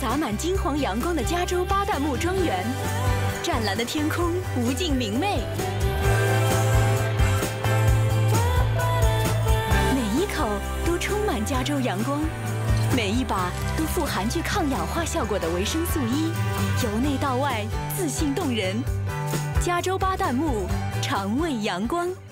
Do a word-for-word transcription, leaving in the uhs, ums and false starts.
洒满金黄阳光的加州巴旦木庄园，湛蓝的天空无尽明媚，每一口都充满加州阳光，每一把都富含具抗氧化效果的维生素 E， 由内到外自信动人。加州巴旦木，常为阳光。